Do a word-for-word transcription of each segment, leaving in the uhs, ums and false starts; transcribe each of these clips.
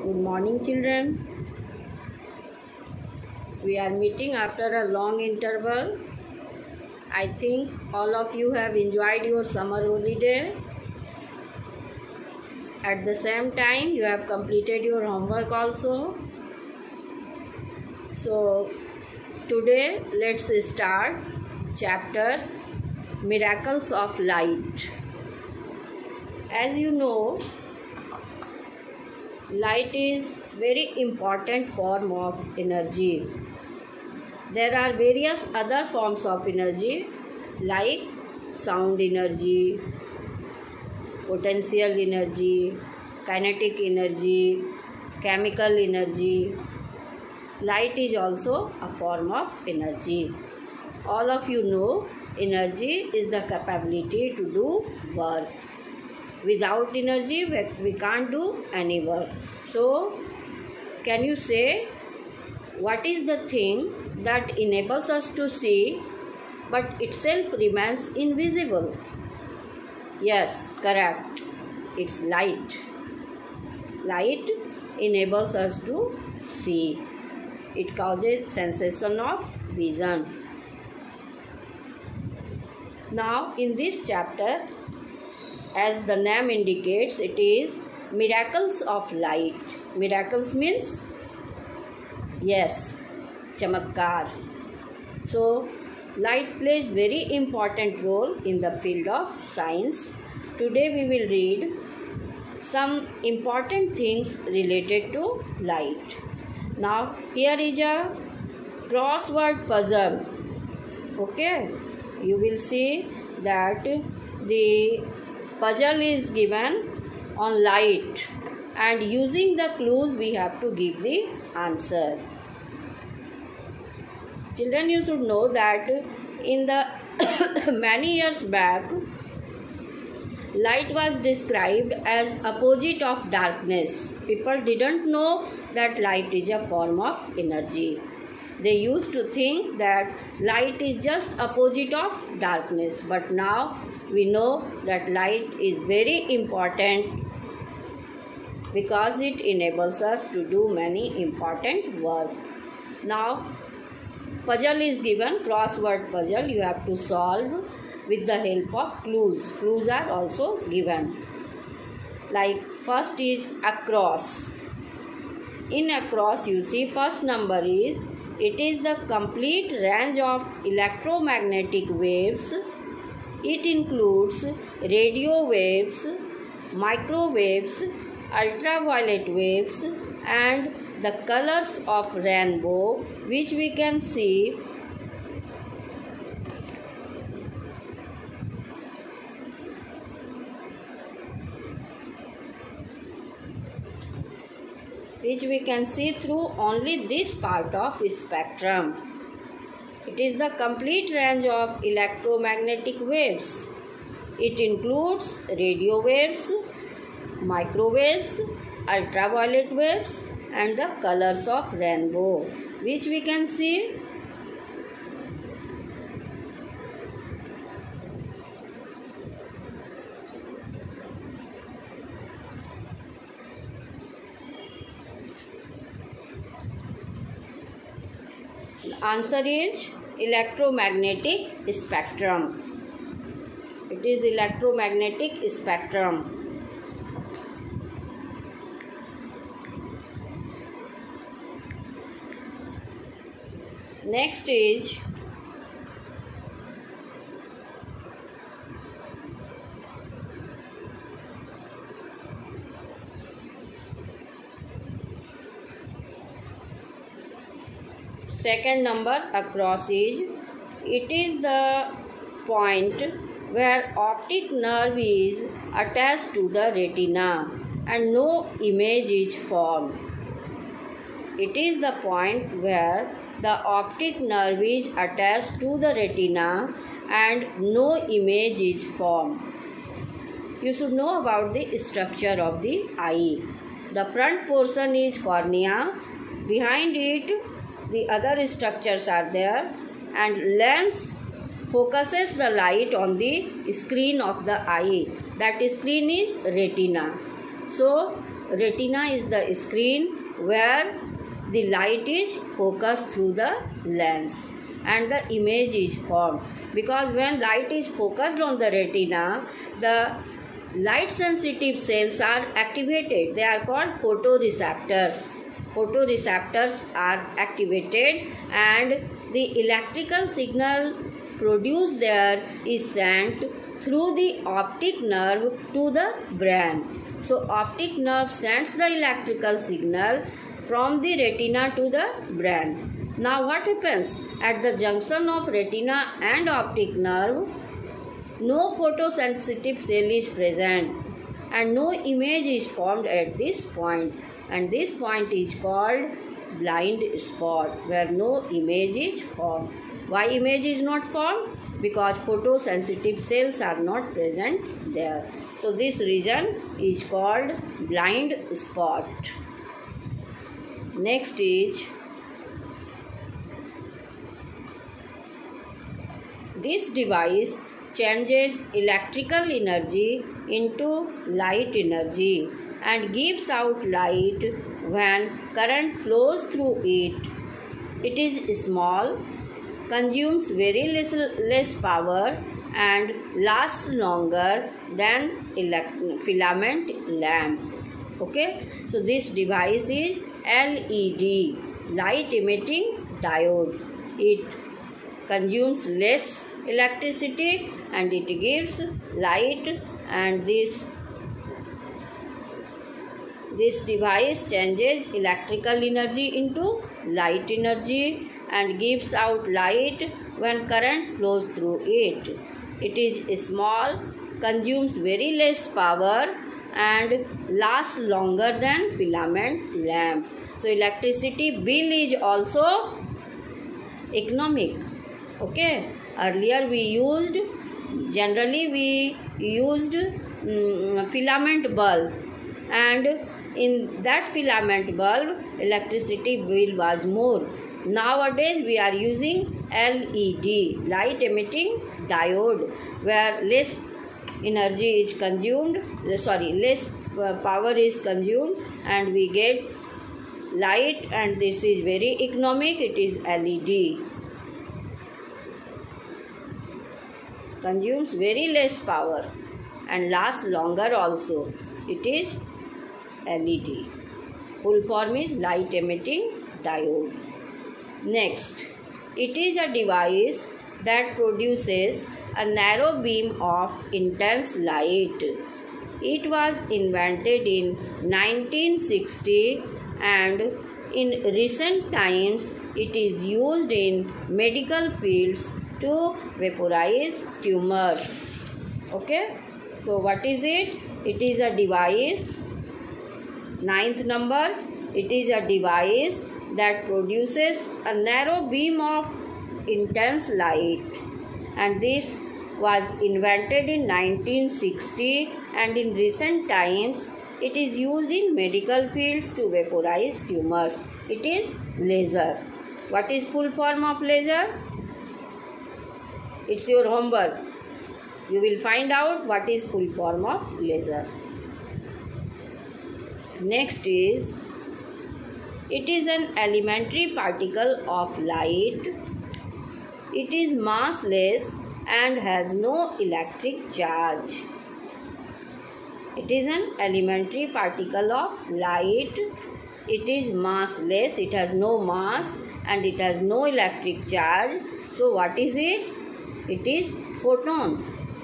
Good morning, children. We are meeting after a long interval. I think all of you have enjoyed your summer holiday. At the same time, you have completed your homework also. So, today let's start chapter Miracles of Light. As you know, light is very important form of energy. There are various other forms of energy like sound energy, potential energy, kinetic energy, chemical energy. Light is also a form of energy. All of you know energy is the capability to do work. Without energy, we can't do any work. So, can you say what is the thing that enables us to see but itself remains invisible? Yes, correct. It's light. Light enables us to see. It causes sensation of vision. Now, in this chapter, as the name indicates, it is miracles of light. Miracles means, yes, chamatkar. So, light plays very important role in the field of science. Today we will read some important things related to light. Now, here is a crossword puzzle. Okay, you will see that the puzzle is given on light, and using the clues we have to give the answer. Children, you should know that in the many years back, light was described as opposite of darkness. People didn't know that light is a form of energy. They used to think that light is just opposite of darkness, but now we know that light is very important because it enables us to do many important work. Now, puzzle is given, crossword puzzle. You have to solve with the help of clues. Clues are also given. Like first is across. In across, you see first number is, it is the complete range of electromagnetic waves. It includes radio waves, microwaves, ultraviolet waves, and the colors of rainbow, which we can see which we can see through only this part of spectrum. It is the complete range of electromagnetic waves. It includes radio waves, microwaves, ultraviolet waves, and the colors of rainbow, which we can see answer is electromagnetic spectrum. It is electromagnetic spectrum. Next is second number across is, it is the point where optic nerve is attached to the retina and no image is formed. It is the point where the optic nerve is attached to the retina and no image is formed. You should know about the structure of the eye. The front portion is cornea. Behind it, the other structures are there, and lens focuses the light on the screen of the eye. That screen is retina. So, retina is the screen where the light is focused through the lens and the image is formed. Because when light is focused on the retina, the light sensitive cells are activated. They are called photoreceptors. Photoreceptors are activated and the electrical signal produced there is sent through the optic nerve to the brain. So optic nerve sends the electrical signal from the retina to the brain. Now what happens? At the junction of retina and optic nerve, no photosensitive cell is present and no image is formed at this point, and this point is called blind spot, where no image is formed. Why image is not formed? Because photosensitive cells are not present there. So this region is called blind spot. Next is, this device changes electrical energy into light energy and gives out light when current flows through it. It is small, consumes very little less power and lasts longer than filament lamp. Okay, so this device is L E D, light emitting diode. It consumes less electricity and it gives light, and this this device changes electrical energy into light energy and gives out light when current flows through it. It is small, consumes very less power and lasts longer than filament lamp. So electricity bill is also economic. Okay, earlier we used, generally we used um, filament bulb, and in that filament bulb electricity bill was more. Nowadays we are using L E D, light emitting diode, where less energy is consumed, sorry, less power is consumed and we get light, and this is very economic. It is L E D. Consumes very less power and lasts longer also. It is L E D. Full form is light emitting diode. Next, it is a device that produces a narrow beam of intense light. It was invented in nineteen sixty and in recent times it is used in medical fields to vaporize tumors. Okay, so what is it? It is a device. Ninth number, it is a device that produces a narrow beam of intense light, and this was invented in nineteen sixty and in recent times it is used in medical fields to vaporize tumors. It is laser. What is full form of laser? It's your homework. You will find out what is full form of laser. Next is, it is an elementary particle of light. It is massless and has no electric charge. It is an elementary particle of light. It is massless, it has no mass and it has no electric charge. So what is it? It is photon.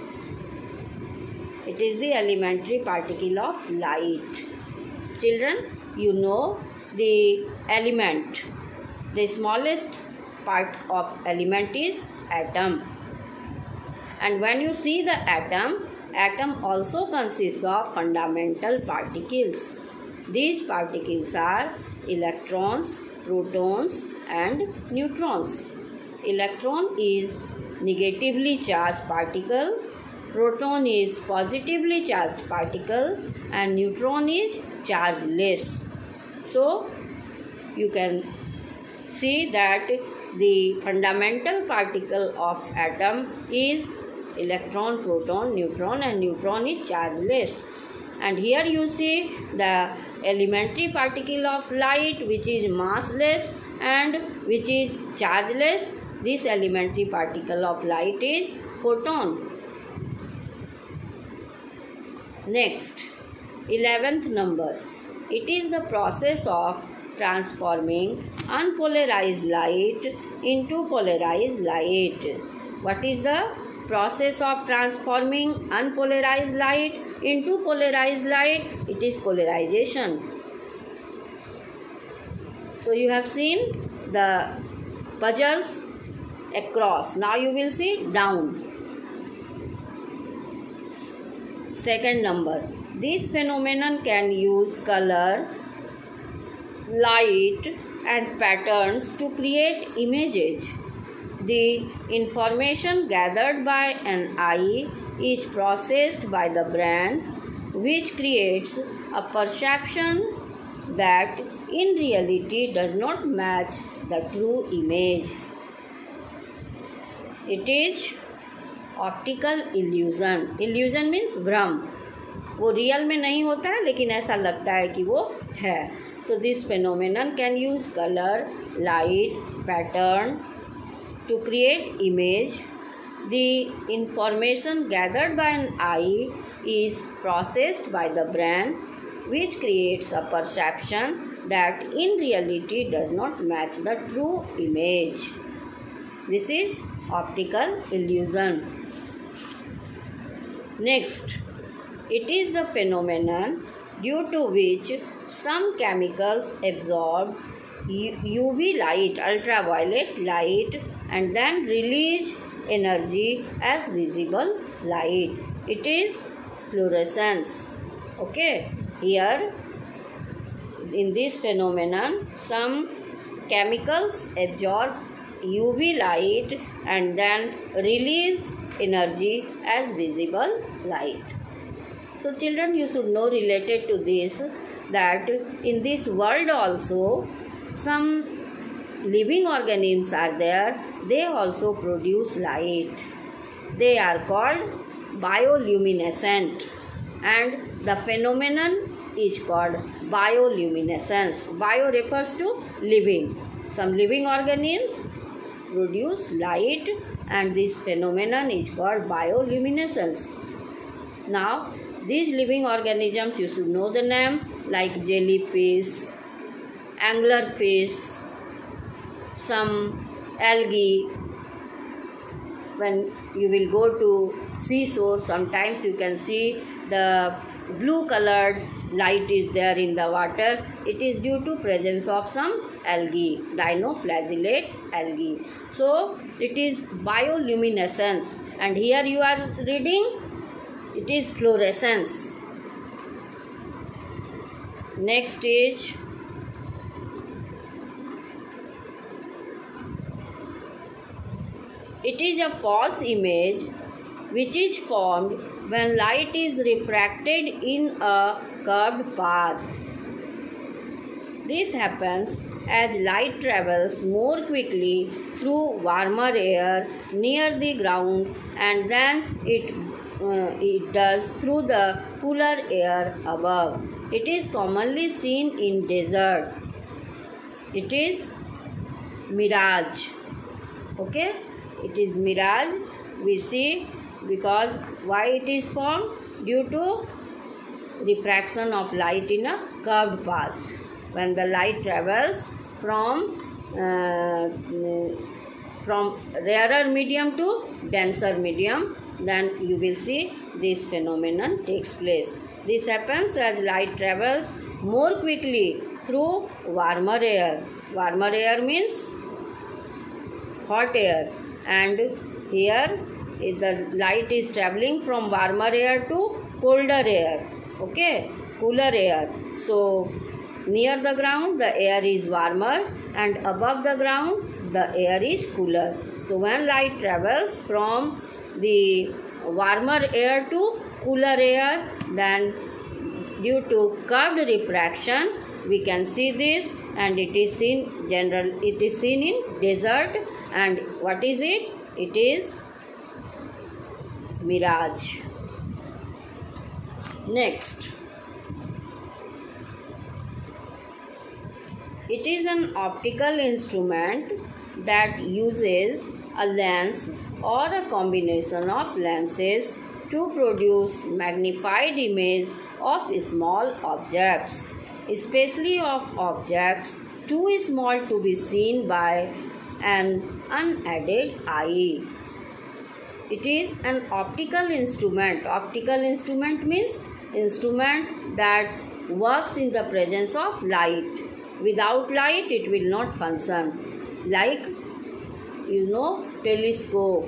It is the elementary particle of light. Children, you know the element. The smallest part of element is atom. And when you see the atom, atom also consists of fundamental particles. These particles are electrons, protons and neutrons. Electron is negatively charged particle, proton is positively charged particle and neutron is chargeless. So you can see that the fundamental particle of atom is electron, proton, neutron, and neutron is chargeless. And here you see the elementary particle of light which is massless and which is chargeless. This elementary particle of light is photon. Next, eleventh number. It is the process of transforming unpolarized light into polarized light. What is the process of transforming unpolarized light into polarized light? It is polarization. So you have seen the puzzles across. Now you will see down. Second number. This phenomenon can use color, light and patterns to create images. The information gathered by an eye is processed by the brain, which creates a perception that in reality does not match the true image. It is optical illusion. Illusion means भ्रम. वो real में नहीं होता है लेकिन ऐसा लगता है कि वो है. तो this phenomenon can use colour, light, pattern to create image. The information gathered by an eye is processed by the brain, which creates a perception that in reality does not match the true image. This is optical illusion. Next, it is the phenomenon due to which some chemicals absorb U V light, ultraviolet light, and then release energy as visible light. It is fluorescence. Okay, here in this phenomenon, some chemicals absorb U V light and then release energy as visible light. So children, you should know related to this that in this world also some living organisms are there. They also produce light. They are called bioluminescent, and the phenomenon is called bioluminescence. Bio refers to living. Some living organisms produce light, and this phenomenon is called bioluminescence. Now, these living organisms, you should know the name, like jellyfish, anglerfish, some algae. When you will go to seashore, sometimes you can see the blue colored light is there in the water. It is due to presence of some algae, dinoflagellate algae. So it is bioluminescence, and here you are reading it is fluorescence. Next is it is a false image which is formed when light is refracted in a curved path. This happens as light travels more quickly through warmer air near the ground, and then it uh, it does through the cooler air above. It is commonly seen in desert. It is mirage. Okay, it is mirage. We see because why it is formed? Due to refraction of light in a curved path. When the light travels from uh, from rarer medium to denser medium, then you will see this phenomenon takes place. This happens as light travels more quickly through warmer air. Warmer air means hot air, and here is the light is traveling from warmer air to colder air. Okay, cooler air. So near the ground the air is warmer, and above the ground the air is cooler. So when light travels from the warmer air to cooler air, then due to curved refraction we can see this, and it is seen general it is seen in desert. And what is it? It is mirage. Next, It is an optical instrument that uses a lens or a combination of lenses to produce magnified image of small objects, especially of objects too small to be seen by an unaided eye. It is an optical instrument. Optical instrument means instrument that works in the presence of light. Without light it will not function. Like, you know, telescope.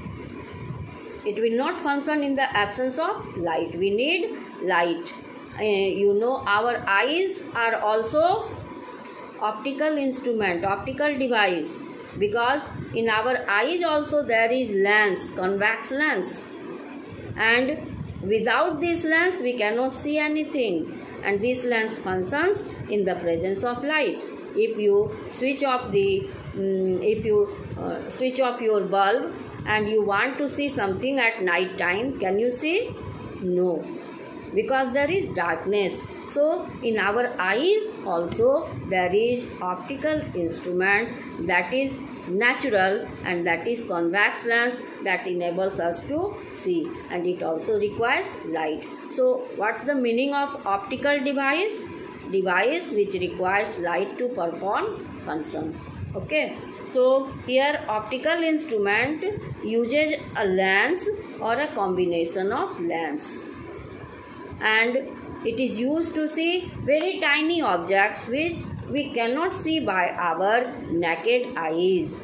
It will not function in the absence of light. We need light. Uh, you know, our eyes are also optical instrument, optical device, because in our eyes also there is lens, convex lens, and without this lens we cannot see anything, and this lens functions in the presence of light. If you switch off the um, if you uh, switch off your bulb and you want to see something at night time, can you see? No, because there is darkness. So in our eyes also there is optical instrument that is natural, and that is convex lens that enables us to see, and it also requires light. So what's the meaning of optical device? Device which requires light to perform function. Okay, so here optical instrument uses a lens or a combination of lens, and it is used to see very tiny objects which we cannot see by our naked eyes.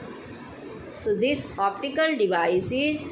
So this optical device is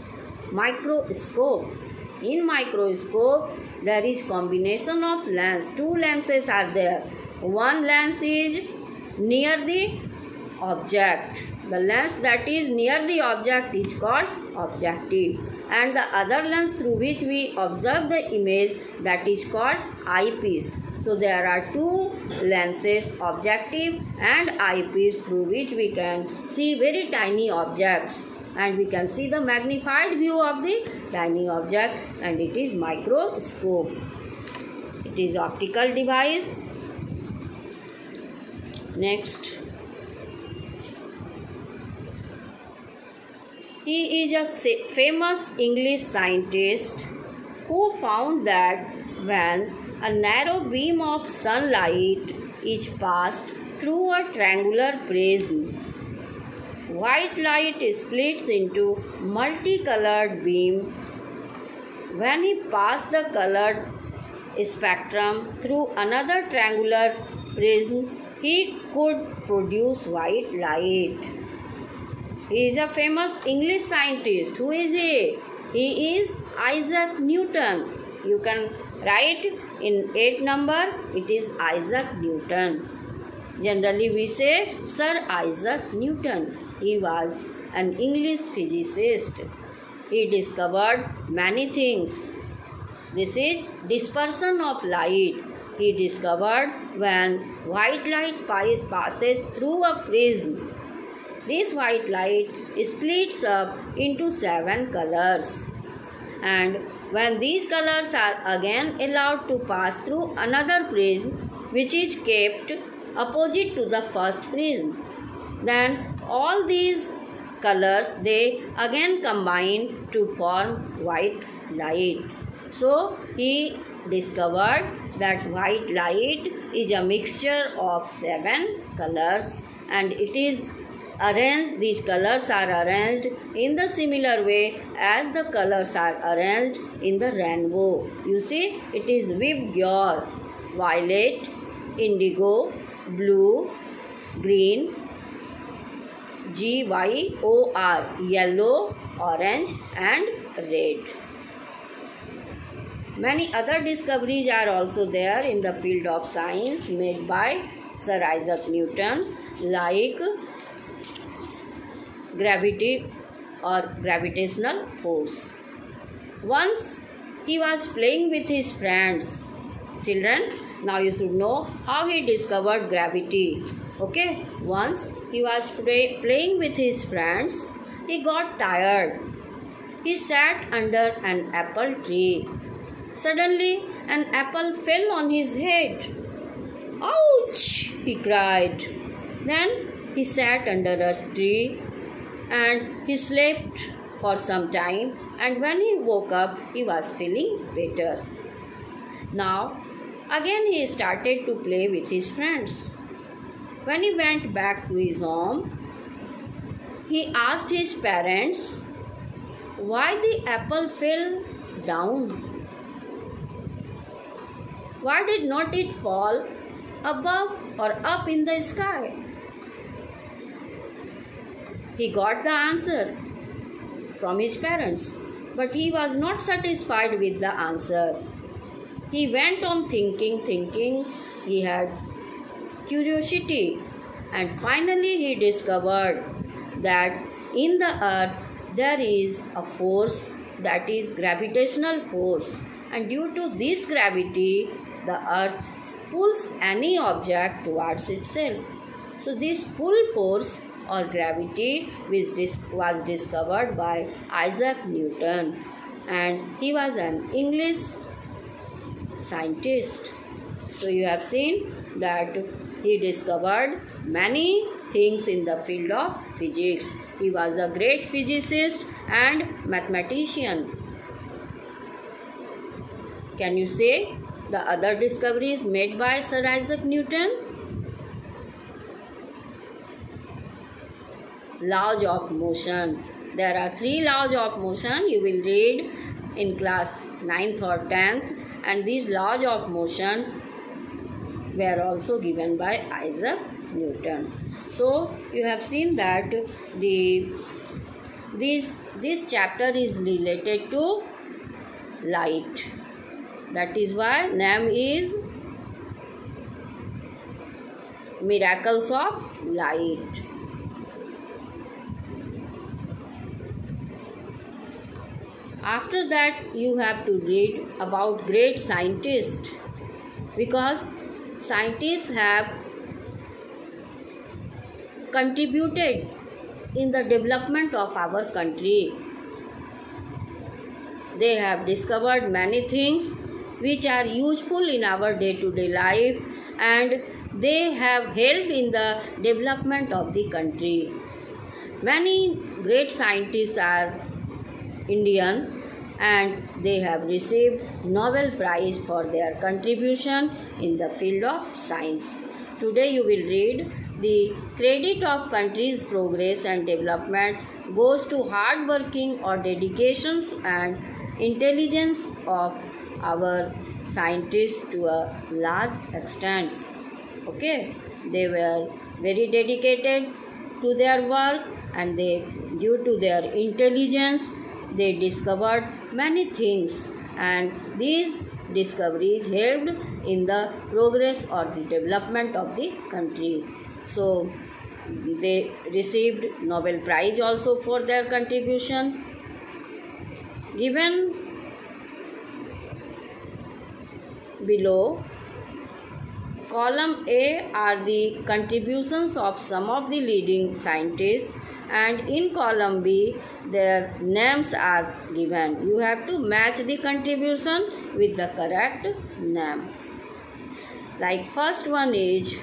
microscope. In microscope there is combination of lens. Two lenses are there. One lens is near the object. The lens that is near the object is called objective, and the other lens through which we observe the image, that is called eyepiece. So there are two lenses, objective and eyepiece, through which we can see very tiny objects, and we can see the magnified view of the tiny object, and it is microscope. It is optical device. Next, he is a famous English scientist who found that when a narrow beam of sunlight is passed through a triangular prism, white light splits into multicolored beam. When he passed the colored spectrum through another triangular prism, he could produce white light. He is a famous English scientist. Who is he? He is Isaac Newton. You can write in eight number, it is Isaac Newton. Generally we say Sir Isaac Newton. He was an English physicist. He discovered many things. This is dispersion of light. He discovered when white light passes through a prism, this white light splits up into seven colors, and when these colors are again allowed to pass through another prism which is kept opposite to the first prism, then all these colors they again combine to form white light. So he discovered that white light is a mixture of seven colors, and it is arranged, these colors are arranged in the similar way as the colors are arranged in the rainbow. You see, it is Vibgyor, violet, indigo, blue, green, G Y O R, yellow, orange and red. Many other discoveries are also there in the field of science made by Sir Isaac Newton, like gravity or gravitational force. Once he was playing with his friends. Children, now you should know how he discovered gravity. Okay, once he was play, playing with his friends. He got tired. He sat under an apple tree. Suddenly, an apple fell on his head. Ouch! he cried. Then he sat under a tree and he slept for some time, and when he woke up, he was feeling better. Now, again he started to play with his friends. When he went back to his home, he asked his parents why the apple fell down. Why did not it fall above or up in the sky? He got the answer from his parents, but he was not satisfied with the answer. He went on thinking, thinking. He had curiosity, and finally he discovered that in the earth there is a force, that is gravitational force, and due to this gravity the earth pulls any object towards itself. So this pull force or gravity was discovered by Isaac Newton, and he was an English scientist. So you have seen that he discovered many things in the field of physics. He was a great physicist and mathematician. Can you say the other discoveries made by Sir Isaac Newton? Laws of motion. There are three laws of motion you will read in class ninth or tenth, and these laws of motion were also given by Isaac Newton. So you have seen that the this this chapter is related to light. That is why name is Miracles of Light. After that you have to read about great scientists, because scientists have contributed in the development of our country. They have discovered many things which are useful in our day-to-day life, and they have helped in the development of the country. Many great scientists are Indian, and they have received Nobel Prize for their contribution in the field of science. Today you will read the credit of country's progress and development goes to hard working or dedications and intelligence of our scientists to a large extent. Okay, they were very dedicated to their work, and they, due to their intelligence, they discovered many things, and these discoveries helped in the progress or the development of the country. So they received Nobel Prize also for their contribution. Given below, column A are the contributions of some of the leading scientists, and in column B their names are given. You have to match the contribution with the correct name. Like first one is,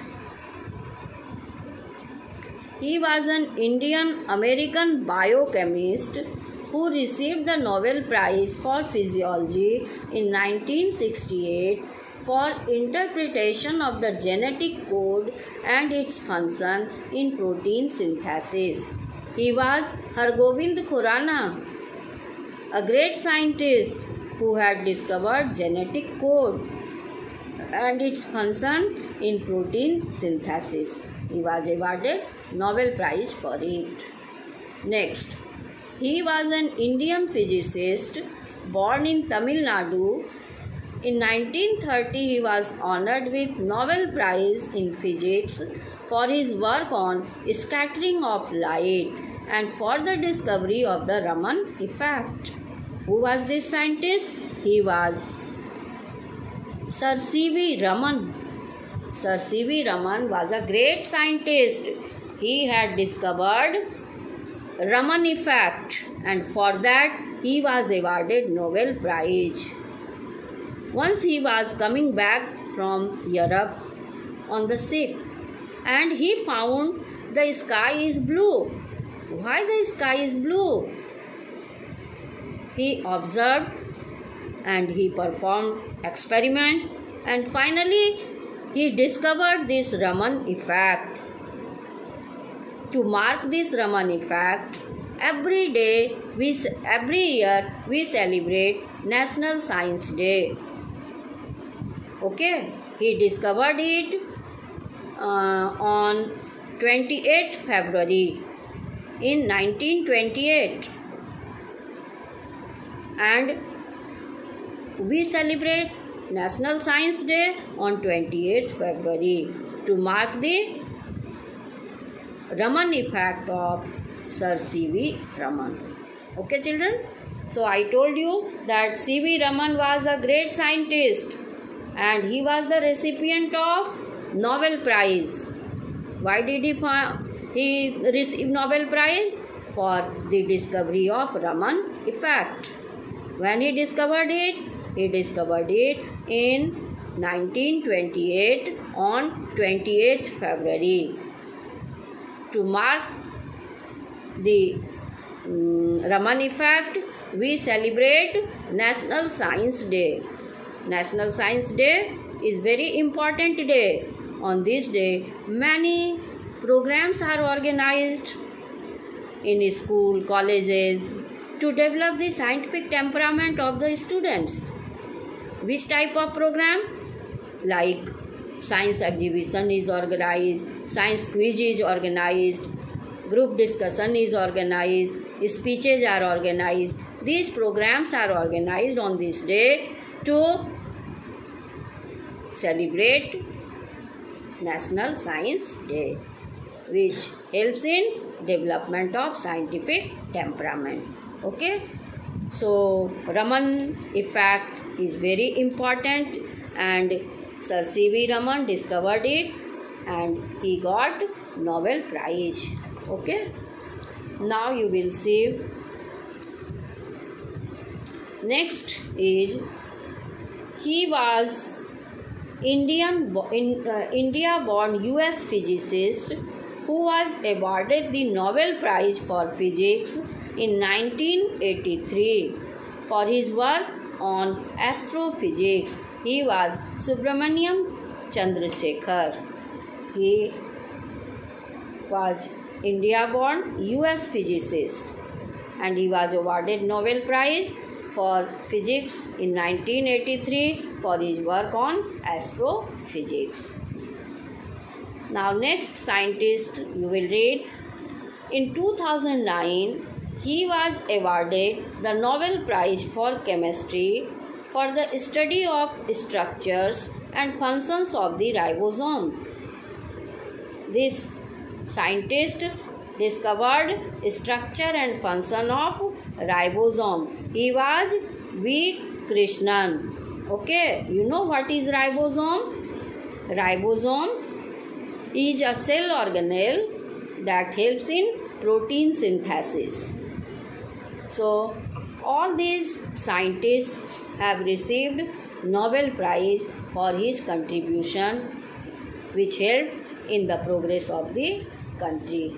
he was an Indian American biochemist who received the Nobel Prize for Physiology in nineteen sixty-eight for interpretation of the genetic code and its function in protein synthesis. He was Hargobind Khurana, a great scientist who had discovered genetic code and its function in protein synthesis. He was awarded Nobel Prize for it. Next, he was an Indian physicist born in Tamil Nadu. In nineteen thirty, he was honored with Nobel Prize in Physics for his work on scattering of light and for the discovery of the Raman effect. Who was this scientist? He was Sir C V Raman. Sir C V Raman was a great scientist. He had discovered Raman effect, and for that he was awarded Nobel Prize. Once he was coming back from Europe on the ship, and he found the sky is blue. Why the sky is blue? He observed and he performed experiment, and finally he discovered this Raman effect. To mark this Raman effect, every day we every year we celebrate National Science Day. Okay, he discovered it uh, on twenty-eighth February in nineteen twenty-eight, and we celebrate National Science Day on twenty-eighth February to mark the Raman effect of Sir C V Raman. Okay, children? So I told you that C V Raman was a great scientist and he was the recipient of Nobel Prize. Why did he, he receive Nobel Prize? For the discovery of Raman effect. When he discovered it, he discovered it in nineteen twenty-eight on twenty-eighth February. To mark the um, Raman effect, we celebrate National Science Day. National Science Day is very important day. On this day, many programs are organized in school, colleges to develop the scientific temperament of the students. Which type of program? Like science exhibition is organized, science quiz is organized, group discussion is organized, speeches are organized. These programs are organized on this day to celebrate National Science Day, which helps in development of scientific temperament. Okay, so Raman effect is very important, and Sir C V Raman discovered it and he got Nobel Prize. Okay, now you will see. Next is he was Indian in, uh, India born U S physicist who was awarded the Nobel Prize for Physics in nineteen eighty-three for his work on astrophysics. He was Subramaniam Chandrasekhar. He was India born U S physicist and he was awarded Nobel Prize for Physics in nineteen eighty-three for his work on astrophysics. Now next scientist you will read. In two thousand nine, he was awarded the Nobel Prize for Chemistry for the study of structures and functions of the ribosome. This scientist discovered structure and function of ribosome. He was V. Krishnan. Okay, you know what is ribosome? Ribosome is a cell organelle that helps in protein synthesis. So, all these scientists have received Nobel Prize for his contribution which helped in the progress of the country.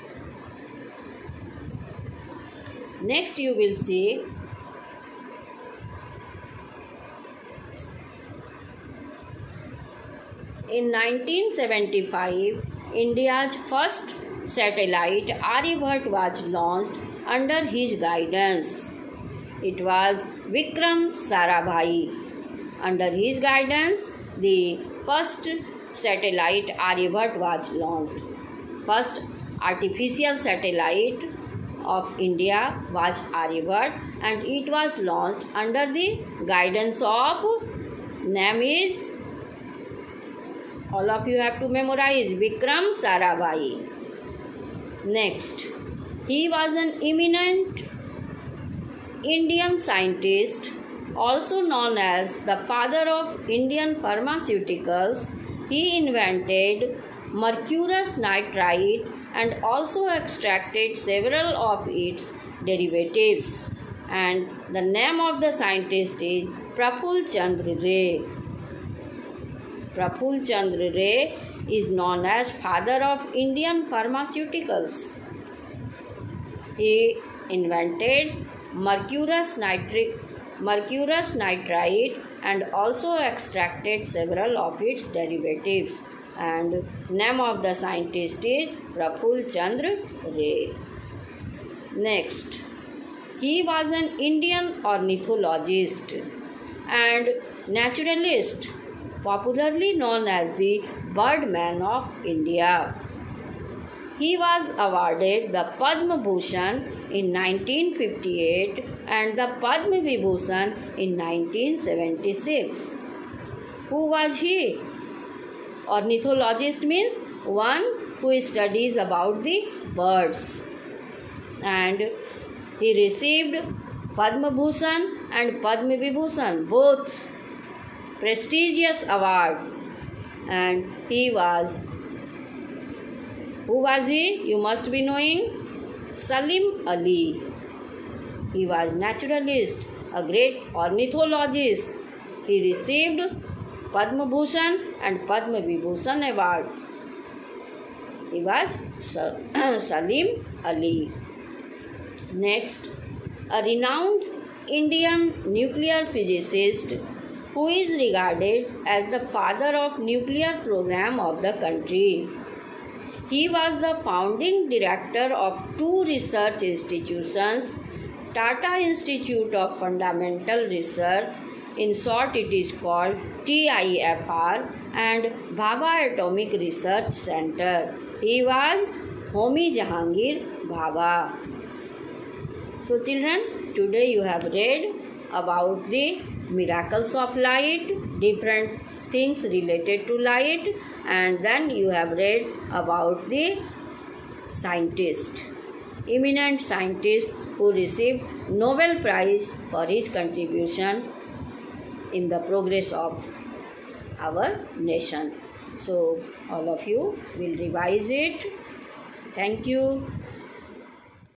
Next you will see in nineteen seventy-five, India's first satellite Aryabhat was launched under his guidance. It was Vikram Sarabhai. Under his guidance, the first satellite Aryabhat was launched. First artificial satellite of India was Aryabhat and it was launched under the guidance of, name is, all of you have to memorize, Vikram Sarabhai. Next, he was an eminent Indian scientist, also known as the father of Indian pharmaceuticals. He invented mercurous nitride and also extracted several of its derivatives. And the name of the scientist is Praful Chandra Ray. Praful Chandra Ray is known as father of Indian pharmaceuticals. He invented mercurous nitric, mercurous nitride and also extracted several of its derivatives. And name of the scientist is Praful Chandra Ray. Next, he was an Indian ornithologist and naturalist, popularly known as the Birdman of India. He was awarded the Padma Bhushan in nineteen fifty-eight and the Padma Vibhushan in nineteen seventy-six. Who was he? Ornithologist means one who studies about the birds. And he received Padma Bhushan and Padma Vibhushan, both prestigious award. And he was, who was he? You must be knowing. Salim Ali. He was naturalist, a great ornithologist. He received Padma Bhushan and Padma Vibhushan award. He was Salim Ali. Next, a renowned Indian nuclear physicist who is regarded as the father of nuclear program of the country. He was the founding director of two research institutions, Tata Institute of Fundamental Research, in short it is called T I F R, and Bhabha Atomic Research Center. He was Homi Jahangir Bhabha. So children, today you have read about the miracles of light, different things related to light, and then you have read about the scientist, eminent scientist who received Nobel Prize for his contribution in the progress of our nation. So all of you will revise it. Thank you.